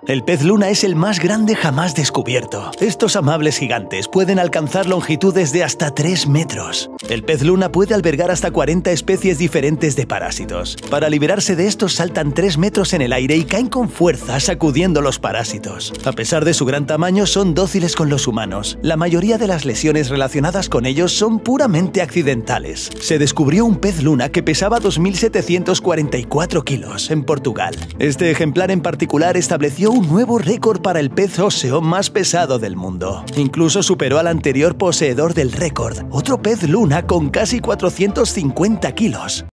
El pez luna es el más grande jamás descubierto. Estos amables gigantes pueden alcanzar longitudes de hasta 3 metros. El pez luna puede albergar hasta 40 especies diferentes de parásitos. Para liberarse de estos saltan 3 metros en el aire y caen con fuerza sacudiendo los parásitos. A pesar de su gran tamaño, son dóciles con los humanos. La mayoría de las lesiones relacionadas con ellos son puramente accidentales. Se descubrió un pez luna que pesaba 2.744 kilos en Portugal. Este ejemplar en particular estableció un nuevo récord para el pez óseo más pesado del mundo. Incluso superó al anterior poseedor del récord, otro pez luna con casi 450 kilos.